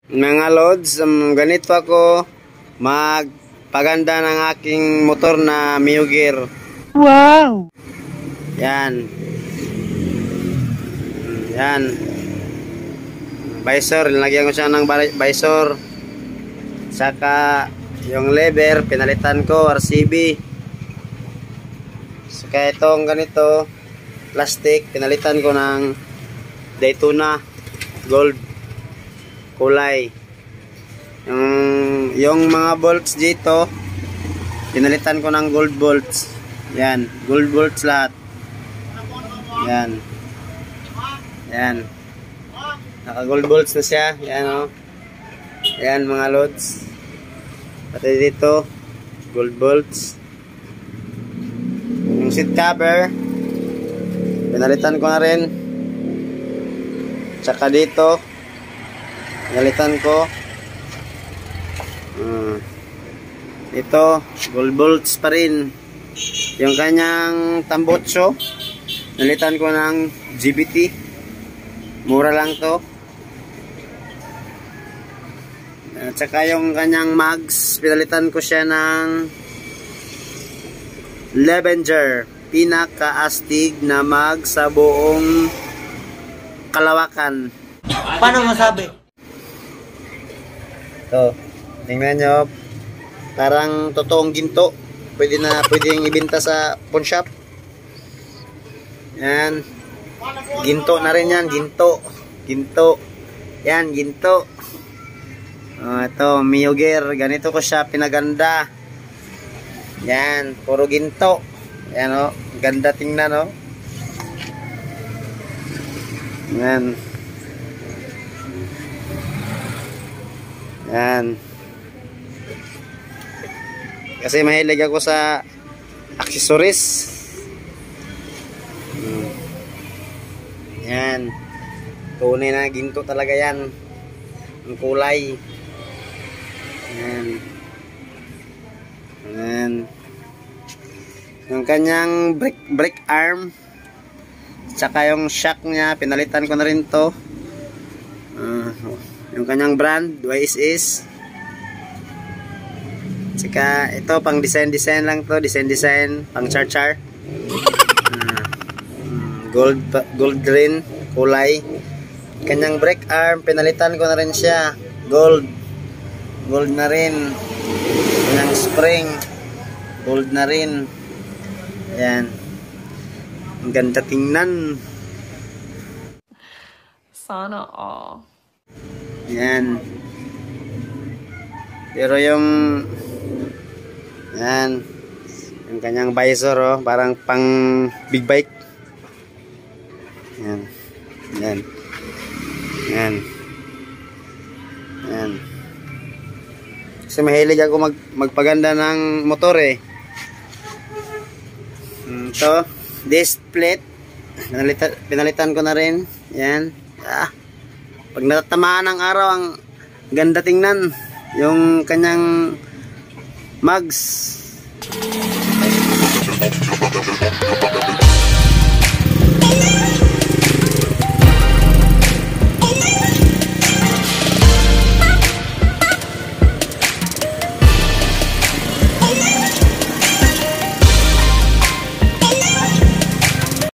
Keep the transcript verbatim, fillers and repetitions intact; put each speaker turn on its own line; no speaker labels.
Mga lods, um, ganito ako magpaganda ng aking motor na Mio Gear.
Wow!
Yan. Yan. Visor, nilagyan ko siya ng visor. Saka yung lever, pinalitan ko, R C B. Saka itong ganito, plastic, pinalitan ko ng Daytona Gold kulay. Yung, yung mga bolts dito, pinalitan ko ng gold bolts. Yan, gold bolts lahat. Yan. Yan. Naka gold bolts na siya. Yan o. Oh. Yan mga loads. Pati dito, gold bolts. Yung seat cover, pinalitan ko na rin. Tsaka dito, pinalitan ko. Uh, ito, gold bolts pa rin. Yung kanyang tambotso, pinalitan ko ng G B T. Mura lang to. At saka yung kanyang mags, pinalitan ko siya ng Levenger, pinakaastig na mag sa buong Kalawakan.
Paano masabi?
So, tingnan nyo, parang totoong ginto. Pwede na, pwedeng ibenta sa pawn shop. Yan. Ginto na rin yan, ginto. Ginto. Yan, ginto. Oh, ito, Mio Gear. Ganito ko siya pinaganda. Yan, puro ginto. Yan o, oh, ganda tingnan o. Oh. Yan. Yan. Kasi mahilig ako sa accessories. Hmm. Yan. Tunay na ginto talaga yan. Ang kulay. Yan. Yan. Yung kanyang brake, brake arm. Tsaka yung shock niya, pinalitan ko na rin to. Uh, yung kanyang brand, Y S S. Tsaka ito, pang design-design lang to. Design-design, pang char-char. Uh, gold, gold rin, kulay. Kanyang brake arm, pinalitan ko na rin siya. Gold. Gold na rin. Kanyang spring, gold na rin. Ayan. Ang ganda tingnan.
Sana all.
Yan. Pero yung yan, yung kanyang visor oh, parang pang big bike. Yan. Yan. Yan. Yan. Kasi mahilig ako mag magpaganda ng motor eh. Ito, disc plate, pinalitan, pinalitan ko na rin. Yan. Ah, pag natatamaan ng araw, ang ganda tingnan. Yung kanyang mags.